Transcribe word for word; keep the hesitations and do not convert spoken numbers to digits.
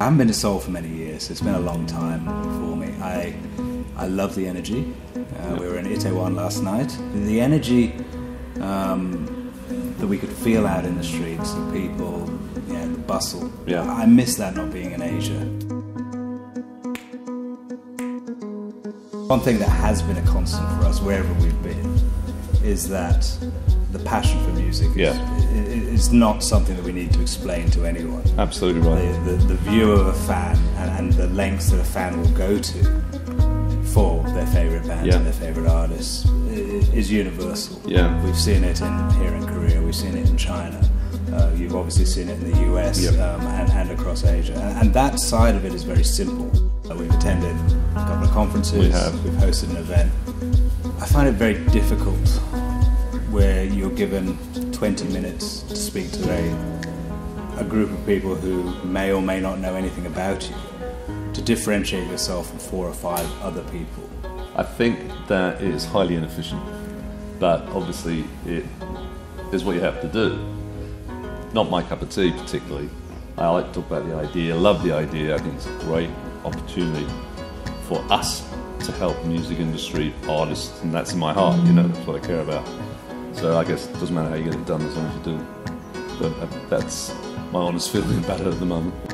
I haven't been to Seoul for many years. It's been a long time for me. I I love the energy. Uh, we were in Itaewon last night. The energy um, that we could feel out in the streets, the people, you know, the bustle. Yeah. I miss that not being in Asia. One thing that has been a constant for us, wherever we've been, is that the passion for music is, Yeah. is not something that we need to explain to anyone. Absolutely right. The, the, the view of a fan and, and the lengths that a fan will go to for their favourite bands Yeah. and their favourite artists is, is universal. Yeah. We've seen it in, here in Korea, we've seen it in China, uh, you've obviously seen it in the U S Yep. um, and, and across Asia. And, and that side of it is very simple. Uh, we've attended a couple of conferences, We have. we've hosted an event. I find it very difficult where you're given twenty minutes to speak to a, a group of people who may or may not know anything about you, to differentiate yourself from four or five other people. I think that is highly inefficient, but obviously it is what you have to do. Not my cup of tea particularly. I like to talk about the idea, love the idea. I think it's a great opportunity for us to help the music industry, artists, and that's in my heart, you know, that's what I care about. So I guess it doesn't matter how you get it done as long as you do. But that's my honest feeling about it at the moment.